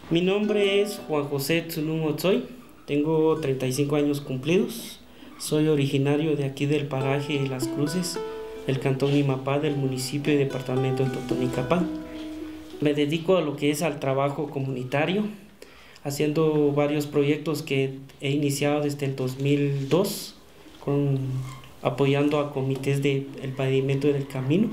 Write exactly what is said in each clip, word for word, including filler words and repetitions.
Mi nombre es Juan José Tsunun Otsoy, tengo treinta y cinco años cumplidos, soy originario de aquí del paraje Las Cruces, del cantón Imapá, del municipio y departamento de Totonicapán. Me dedico a lo que es al trabajo comunitario, haciendo varios proyectos que he iniciado desde el dos mil dos, con, apoyando a comités del pavimento del camino,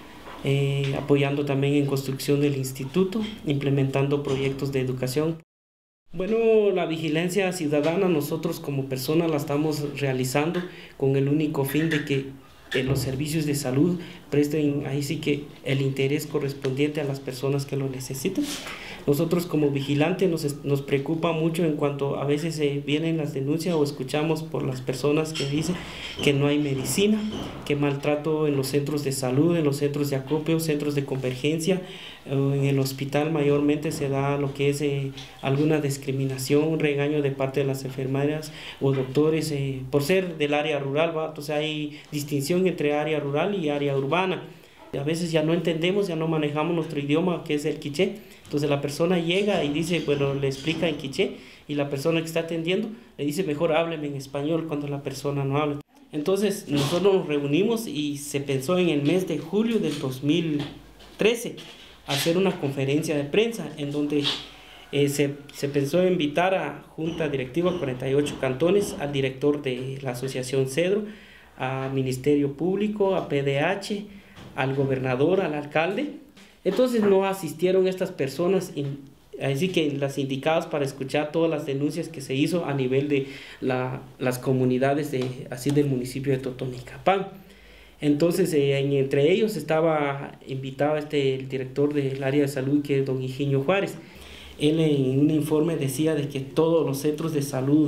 eh, apoyando también en construcción del instituto, implementando proyectos de educación. Bueno, la vigilancia ciudadana nosotros como personas la estamos realizando con el único fin de que en los servicios de salud presten ahí sí que el interés correspondiente a las personas que lo necesitan. Nosotros como vigilantes nos, nos preocupa mucho en cuanto a veces eh, vienen las denuncias o escuchamos por las personas que dicen que no hay medicina, que maltrato en los centros de salud, en los centros de acopio, centros de convergencia, eh, en el hospital mayormente se da lo que es eh, alguna discriminación, regaño de parte de las enfermeras o doctores eh, por ser del área rural, ¿va? Entonces hay distinción entre área rural y área urbana. A veces ya no entendemos, ya no manejamos nuestro idioma que es el quiché, entonces la persona llega y dice, bueno, le explica en quiché y la persona que está atendiendo le dice, mejor hábleme en español cuando la persona no habla. Entonces nosotros nos reunimos y se pensó en el mes de julio del dos mil trece hacer una conferencia de prensa en donde eh, se, se pensó invitar a Junta Directiva cuarenta y ocho cantones, al director de la Asociación Cedro, a Ministerio Público, a P D H, al gobernador, al alcalde. Entonces no asistieron estas personas, así que las indicadas para escuchar todas las denuncias que se hizo a nivel de la, las comunidades de, así del municipio de Totonicapán. Entonces eh, entre ellos estaba invitado este, el director del área de salud, que es don Higinio Juárez. Él en un informe decía de que todos los centros de salud,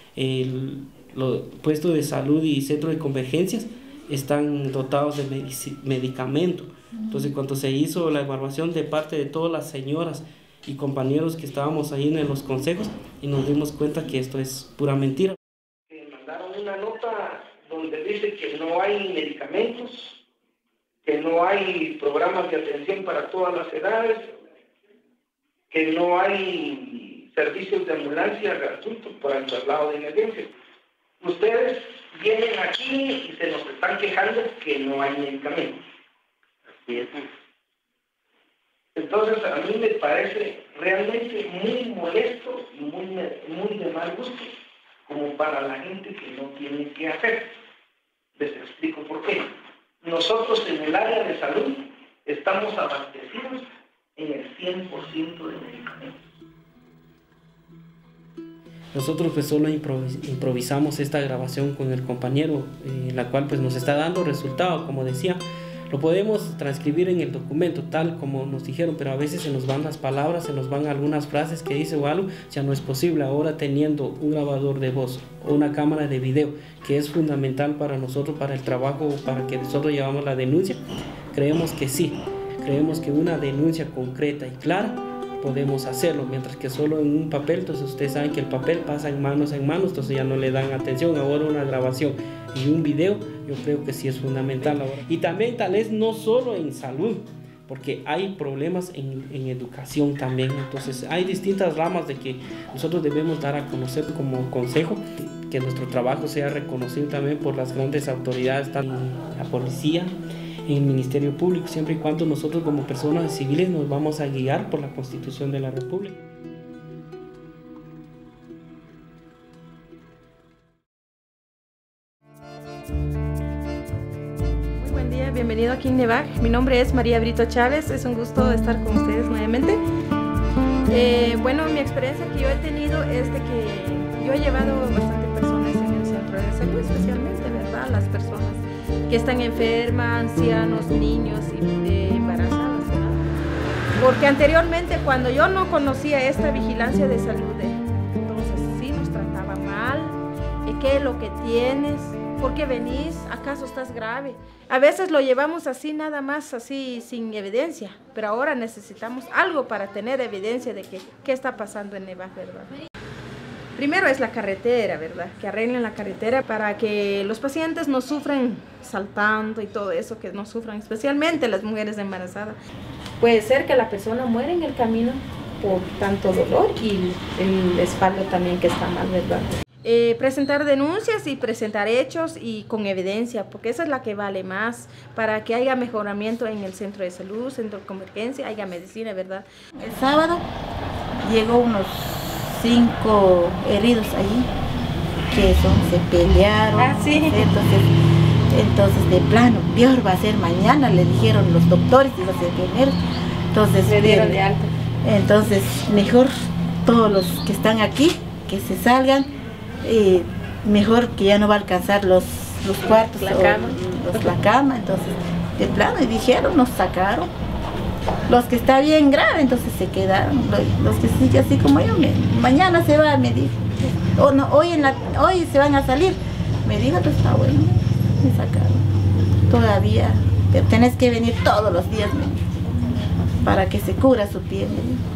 el, los puestos de salud y centros de convergencias están dotados de medicamento. Entonces cuando se hizo la evaluación de parte de todas las señoras y compañeros que estábamos ahí en los consejos, y nos dimos cuenta que esto es pura mentira. Mandaron una nota donde dice que no hay medicamentos, que no hay programas de atención para todas las edades, que no hay servicios de ambulancia gratuitos para el traslado de emergencia. Ustedes vienen aquí y se nos están quejando que no hay medicamentos. Así es. Entonces a mí me parece realmente muy molesto y muy, muy de mal gusto como para la gente que no tiene qué hacer. Les explico por qué. Nosotros en el área de salud estamos abastecidos en el cien por ciento de medicamentos. Nosotros pues solo improvisamos esta grabación con el compañero, eh, la cual pues nos está dando resultado, como decía. Lo podemos transcribir en el documento tal como nos dijeron, pero a veces se nos van las palabras, se nos van algunas frases que dice o algo, ya no es posible. Ahora teniendo un grabador de voz o una cámara de video, que es fundamental para nosotros, para el trabajo, para que nosotros llevamos la denuncia, creemos que sí, creemos que una denuncia concreta y clara podemos hacerlo, mientras que solo en un papel, entonces ustedes saben que el papel pasa en manos en manos, entonces ya no le dan atención. Ahora una grabación y un video, yo creo que sí es fundamental ahora. Y también tal vez no solo en salud, porque hay problemas en, en educación también, entonces hay distintas ramas de que nosotros debemos dar a conocer como consejo, que nuestro trabajo sea reconocido también por las grandes autoridades, tanto la policía, en el Ministerio Público, siempre y cuando nosotros como personas civiles nos vamos a guiar por la Constitución de la República. Muy buen día, bienvenido aquí en Nevac. Mi nombre es María Brito Chávez, es un gusto estar con ustedes nuevamente. Eh, bueno, mi experiencia que yo he tenido es de que yo he llevado bastante personas en el centro de salud, especialmente, ¿verdad? Las personas que están enfermas, ancianos, niños y eh, embarazadas, ¿verdad? Porque anteriormente cuando yo no conocía esta vigilancia de salud, entonces sí nos trataba mal, ¿qué es lo que tienes? ¿Por qué venís? ¿Acaso estás grave? A veces lo llevamos así nada más, así sin evidencia, pero ahora necesitamos algo para tener evidencia de que qué está pasando en Nevac, ¿verdad? Primero es la carretera, ¿verdad? Que arreglen la carretera para que los pacientes no sufran saltando y todo eso, que no sufran, especialmente las mujeres embarazadas. Puede ser que la persona muera en el camino por tanto dolor y el espalda también que está mal, ¿verdad? Eh, presentar denuncias y presentar hechos y con evidencia, porque esa es la que vale más, para que haya mejoramiento en el centro de salud, centro de convergencia, haya medicina, ¿verdad? El sábado llegó unos cinco heridos allí, que son, se pelearon, ah, ¿sí? entonces, entonces de plano, peor va a ser mañana, le dijeron los doctores y los enfermeros, entonces se dieron de alta. Entonces mejor todos los que están aquí, que se salgan, eh, mejor que ya no va a alcanzar los, los cuartos, la cama. Los, la cama, entonces de plano, y dijeron, nos sacaron. Los que está bien grave, entonces se quedaron. Los, los que sigue así como yo, me, mañana se va, me dijo. O no, hoy, en la, hoy se van a salir. Me dijo, pues está bueno, me sacaron. Todavía, pero tenés que venir todos los días, me dijo, para que se cura su piel. Me dijo.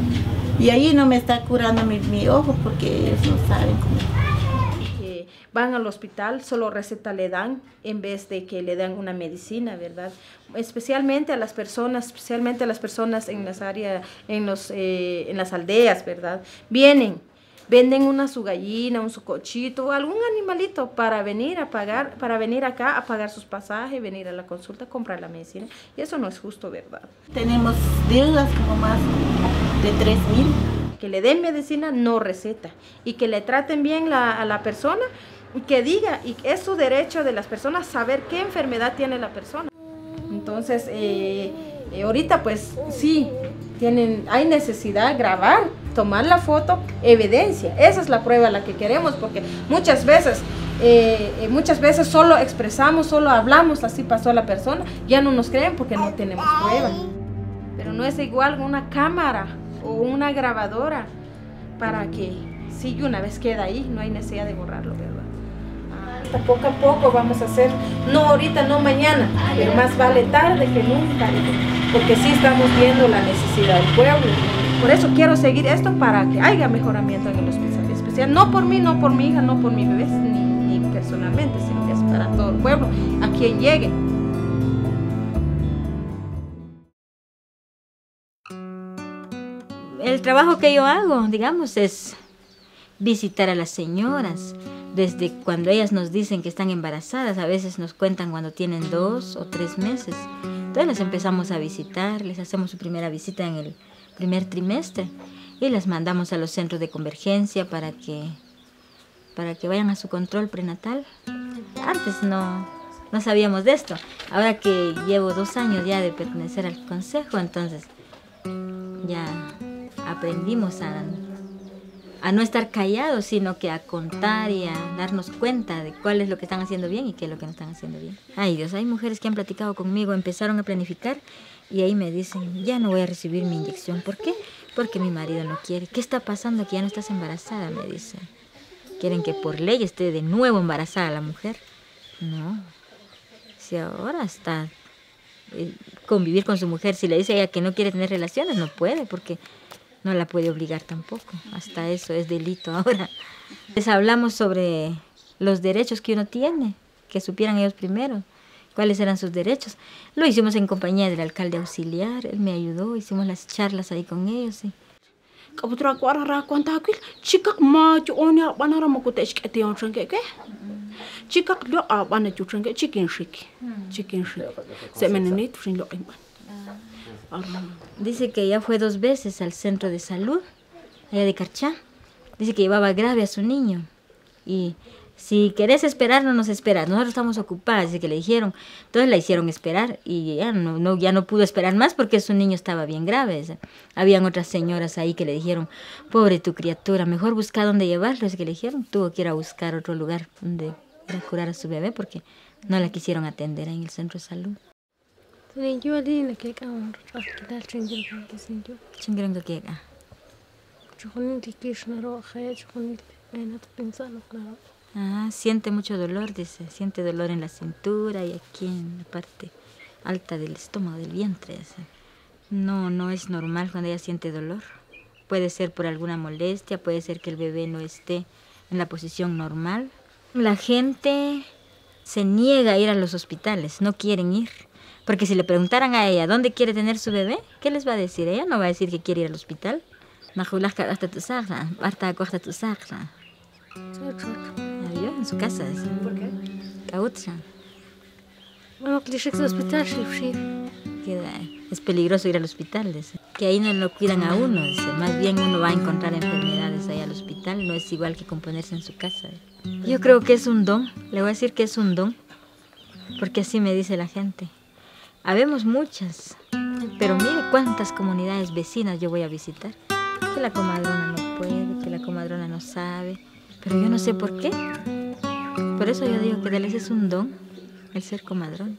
Y ahí no me está curando mi, mi ojo porque ellos no saben cómo. Que van al hospital, solo receta le dan en vez de que le dan una medicina, ¿verdad? Especialmente a las personas, especialmente a las personas en las áreas, en los, eh, en las aldeas, ¿verdad? Vienen, venden una su gallina, un su cochito, algún animalito para venir a pagar, para venir acá a pagar sus pasajes, venir a la consulta, comprar la medicina. Y eso no es justo, ¿verdad? Tenemos deudas como más de tres mil. Que le den medicina, no receta. Y que le traten bien la, a la persona, y que diga, y es su derecho de las personas saber qué enfermedad tiene la persona. Entonces, eh, eh, ahorita pues sí, tienen, hay necesidad de grabar, tomar la foto, evidencia. Esa es la prueba la que queremos, porque muchas veces, eh, muchas veces solo expresamos, solo hablamos, así pasó la persona, ya no nos creen porque no tenemos prueba. Pero no es igual una cámara o una grabadora para que si una vez queda ahí, no hay necesidad de borrarlo, ¿verdad? Ah, poco a poco vamos a hacer, no ahorita, no mañana, pero más vale tarde que nunca, porque sí estamos viendo la necesidad del pueblo. Por eso quiero seguir esto para que haya mejoramiento en el hospital especial, no por mí, no por mi hija, no por mi bebé, ni, ni personalmente, sino que es para todo el pueblo, a quien llegue. El trabajo que yo hago, digamos, es visitar a las señoras. Desde cuando ellas nos dicen que están embarazadas, a veces nos cuentan cuando tienen dos o tres meses. Entonces las empezamos a visitar, les hacemos su primera visita en el primer trimestre y las mandamos a los centros de convergencia para que, para que vayan a su control prenatal. Antes no, no sabíamos de esto. Ahora que llevo dos años ya de pertenecer al consejo, entonces ya aprendimos a, a no estar callados, sino que a contar y a darnos cuenta de cuál es lo que están haciendo bien y qué es lo que no están haciendo bien. Ay Dios, hay mujeres que han platicado conmigo, empezaron a planificar y ahí me dicen, ya no voy a recibir mi inyección. ¿Por qué? Porque mi marido no quiere. ¿Qué está pasando que ya no estás embarazada? Me dicen. ¿Quieren que por ley esté de nuevo embarazada la mujer? No. Si ahora está eh, convivir con su mujer, si le dice a ella que no quiere tener relaciones, no puede porque no la puede obligar tampoco. Hasta eso es delito ahora. Les hablamos sobre los derechos que uno tiene, que supieran ellos primero cuáles eran sus derechos. Lo hicimos en compañía del alcalde auxiliar, él me ayudó, hicimos las charlas ahí con ellos. Sí. Dice que ya fue dos veces al centro de salud, allá de Carchá. Dice que llevaba grave a su niño. Y si querés esperar, no nos esperas. Nosotros estamos ocupadas, dice que le dijeron. Entonces la hicieron esperar y ya no, no, ya no pudo esperar más porque su niño estaba bien grave. Dice. Habían otras señoras ahí que le dijeron, pobre tu criatura, mejor busca dónde llevarlo. Dice que le dijeron, tuvo que ir a buscar otro lugar donde ir a curar a su bebé porque no la quisieron atender en el centro de salud. Ah, siente mucho dolor, dice, siente dolor en la cintura y aquí en la parte alta del estómago, del vientre. Dice. No, no es normal cuando ella siente dolor. Puede ser por alguna molestia, puede ser que el bebé no esté en la posición normal. La gente se niega a ir a los hospitales, no quieren ir. Porque si le preguntaran a ella dónde quiere tener su bebé, ¿qué les va a decir? Ella no va a decir que quiere ir al hospital. Najulasca hasta tu sarra, harta corta tu sarra. En su casa. ¿Por qué? Cautra. Bueno, que le al hospital, chef. Es peligroso ir al hospital, dice. Que ahí no lo cuidan a uno, dice. Más bien uno va a encontrar enfermedades ahí al hospital, no es igual que componerse en su casa. Yo creo que es un don, le voy a decir que es un don, porque así me dice la gente. Habemos muchas, pero mire cuántas comunidades vecinas yo voy a visitar. Que la comadrona no puede, que la comadrona no sabe, pero yo no sé por qué. Por eso yo digo que de les es un don el ser comadrón.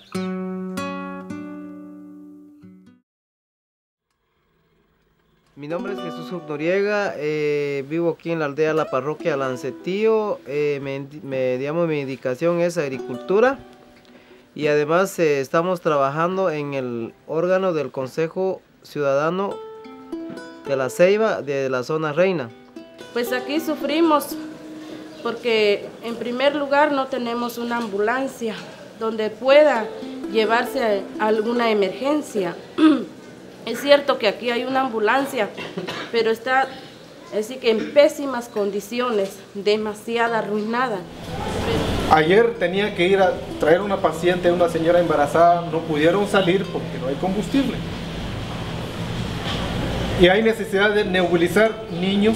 Mi nombre es Jesús Noriega, eh, vivo aquí en la aldea La Parroquia Lancetío, eh, me, me, digamos, mi indicación es agricultura y además eh, estamos trabajando en el órgano del Consejo Ciudadano de la Ceiba de la zona Reina. Pues aquí sufrimos porque en primer lugar no tenemos una ambulancia donde pueda llevarse a alguna emergencia. Es cierto que aquí hay una ambulancia, pero está así que en pésimas condiciones, demasiado arruinada. Ayer tenía que ir a traer una paciente, una señora embarazada, no pudieron salir porque no hay combustible. Y hay necesidad de nebulizar niños,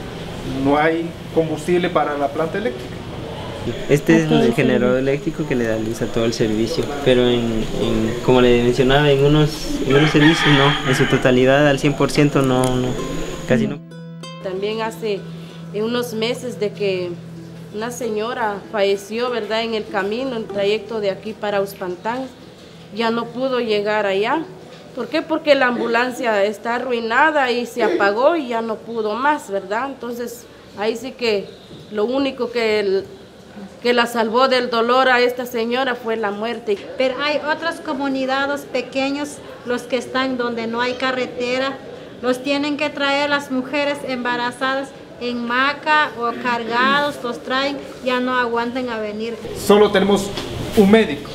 no hay combustible para la planta eléctrica. Este es el generador eléctrico que le da luz a todo el servicio, pero en, en, como le mencionaba, en unos, en unos servicios no, en su totalidad al cien por ciento no, no, casi no. También hace unos meses de que una señora falleció, ¿verdad?, en el camino, en el trayecto de aquí para Uspantán, ya no pudo llegar allá. ¿Por qué? Porque la ambulancia está arruinada y se apagó y ya no pudo más, ¿verdad? Entonces ahí sí que lo único que... El, que la salvó del dolor a esta señora fue la muerte. Pero hay otras comunidades pequeñas, los que están donde no hay carretera, los tienen que traer las mujeres embarazadas en maca o cargados, los traen, ya no aguantan a venir. Solo tenemos un médico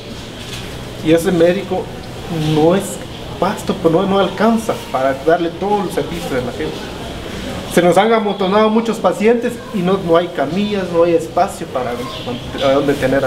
y ese médico no es vasto, pero no, no alcanza para darle todo el servicio de la gente. Se nos han amontonado muchos pacientes y no, no hay camillas, no hay espacio para a donde tener a...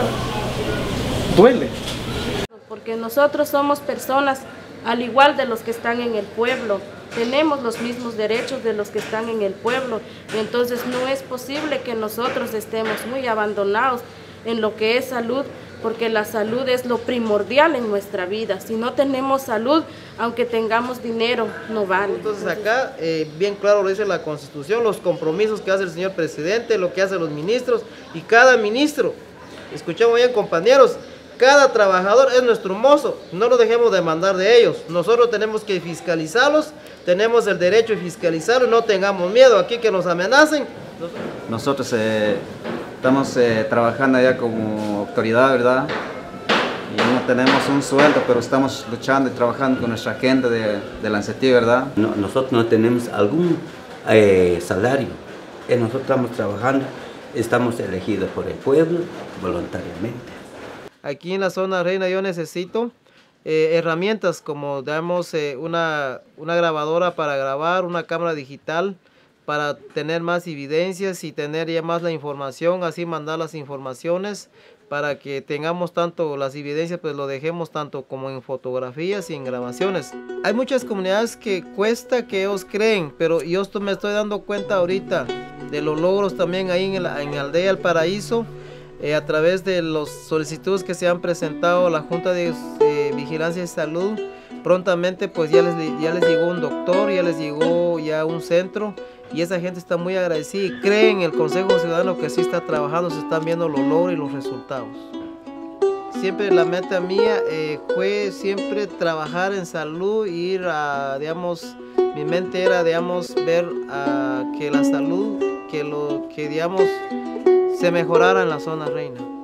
Duele. Porque nosotros somos personas al igual de los que están en el pueblo. Tenemos los mismos derechos de los que están en el pueblo. Entonces no es posible que nosotros estemos muy abandonados en lo que es salud, porque la salud es lo primordial en nuestra vida. Si no tenemos salud, aunque tengamos dinero, no vale. Entonces acá, eh, bien claro lo dice la Constitución, los compromisos que hace el señor presidente, lo que hacen los ministros, y cada ministro, escuchamos bien compañeros, cada trabajador es nuestro mozo, no lo dejemos de mandar de ellos. Nosotros tenemos que fiscalizarlos, tenemos el derecho de fiscalizarlos, no tengamos miedo aquí que nos amenacen. Nosotros eh, estamos eh, trabajando ya como autoridad, ¿verdad? Y no tenemos un sueldo, pero estamos luchando y trabajando con nuestra gente de, de Lancetío, ¿verdad? No, nosotros no tenemos algún eh, salario, eh, nosotros estamos trabajando, estamos elegidos por el pueblo voluntariamente. Aquí en la zona Reina yo necesito eh, herramientas como digamos eh, una, una grabadora para grabar, una cámara digital para tener más evidencias y tener ya más la información, así mandar las informaciones para que tengamos tanto las evidencias, pues lo dejemos tanto como en fotografías y en grabaciones. Hay muchas comunidades que cuesta que ellos creen, pero yo esto me estoy dando cuenta ahorita de los logros también ahí en la, en Aldea El Paraíso. Eh, a través de las solicitudes que se han presentado a la Junta de eh, Vigilancia y Salud, prontamente pues ya les, ya les llegó un doctor, ya les llegó ya un centro y esa gente está muy agradecida y cree en el Consejo Ciudadano que sí está trabajando, se están viendo los logros y los resultados. Siempre la meta mía eh, fue siempre trabajar en salud, ir a, digamos, mi mente era, digamos, ver uh, que la salud, que lo que, digamos, se mejorara en la zona Reina.